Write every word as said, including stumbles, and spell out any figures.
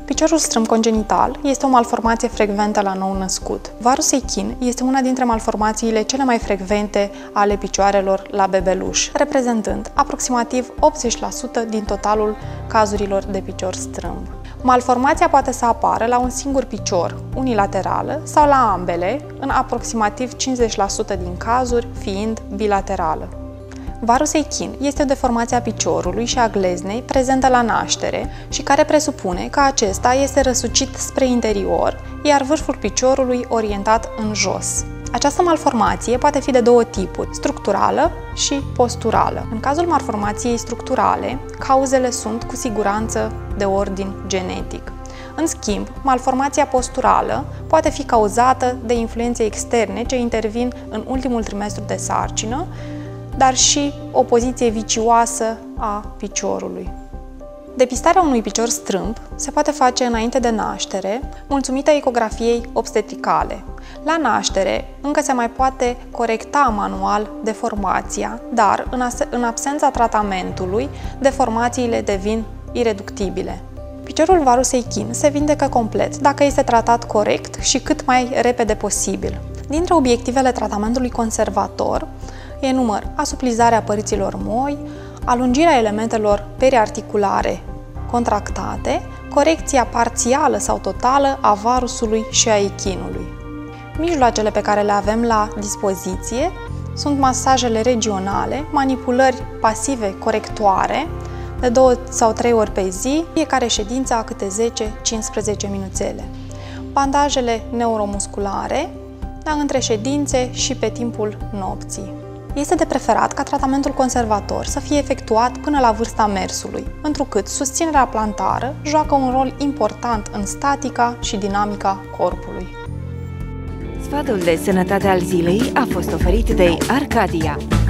Piciorul strâmb congenital este o malformație frecventă la nou-născut. Varus echin este una dintre malformațiile cele mai frecvente ale picioarelor la bebeluș, reprezentând aproximativ optzeci la sută din totalul cazurilor de picior strâmb. Malformația poate să apară la un singur picior, unilaterală, sau la ambele, în aproximativ cincizeci la sută din cazuri, fiind bilaterală. Varus echin este o deformație a piciorului și a gleznei prezentă la naștere și care presupune că acesta este răsucit spre interior, iar vârful piciorului orientat în jos. Această malformație poate fi de două tipuri, structurală și posturală. În cazul malformației structurale, cauzele sunt cu siguranță de ordin genetic. În schimb, malformația posturală poate fi cauzată de influențe externe ce intervin în ultimul trimestru de sarcină, dar și o poziție vicioasă a piciorului. Depistarea unui picior strâmb se poate face înainte de naștere, mulțumită ecografiei obstetricale. La naștere, încă se mai poate corecta manual deformația, dar în absența tratamentului, deformațiile devin ireductibile. Piciorul varus echin se vindecă complet dacă este tratat corect și cât mai repede posibil. Dintre obiectivele tratamentului conservator, enumăr asuplizarea păriților moi, alungirea elementelor periarticulare contractate, corecția parțială sau totală a varusului și a echinului. Mijloacele pe care le avem la dispoziție sunt masajele regionale, manipulări pasive corectoare de două sau trei ori pe zi, fiecare ședință a câte zece cincisprezece minuțele. Bandajele neuromusculare, între ședințe și pe timpul nopții. Este de preferat ca tratamentul conservator să fie efectuat până la vârsta mersului, întrucât susținerea plantară joacă un rol important în statica și dinamica corpului. Sfatul de sănătate al zilei a fost oferit de Arcadia.